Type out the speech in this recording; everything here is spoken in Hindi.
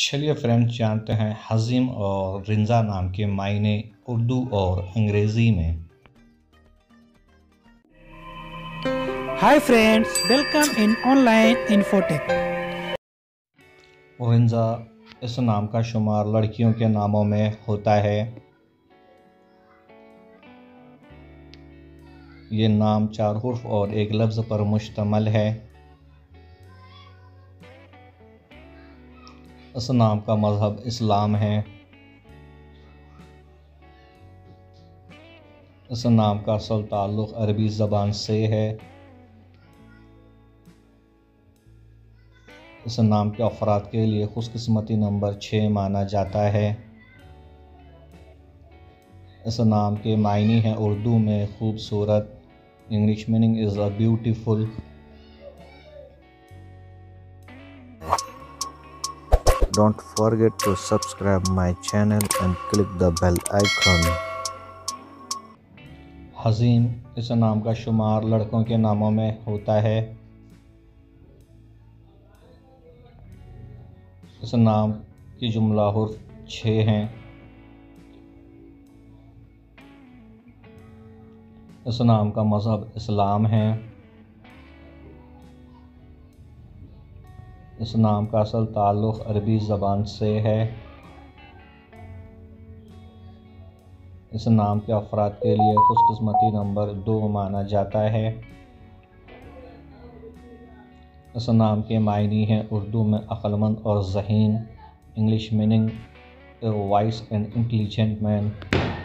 चलिए फ्रेंड्स जानते हैं हज़ीम और रिंजा नाम के मायने उर्दू और अंग्रेज़ी में। Hi friends, welcome in online infotech. Rinja इस नाम का शुमार लड़कियों के नामों में होता है। ये नाम 4 हुर्फ और एक लफ्ज़ पर मुश्तमल है। इस नाम का मज़हब इस्लाम है। इस नाम का असल ताल्लुक़ अरबी ज़बान से है। इस नाम के अफराद के लिए खुशकिस्मती नंबर 6 माना जाता है। इस नाम के मायने हैं उर्दू में खूबसूरत, English meaning is a beautiful. Don't forget to subscribe my channel and click the bell icon. Hazim इस नाम का शुमार लड़कों के नामों में होता है। इस नाम की जुमला हुर्फ 6 हैं। इस नाम का मज़हब इस्लाम है। इस नाम का असल ताल्लुक़ अरबी ज़बान से है। इस नाम के अफराद के लिए खुशकिस्मती नंबर 2 माना जाता है। इस नाम के मायने हैं उर्दू में अक्लमंद और ज़हीन, English meaning a wise and intelligent man.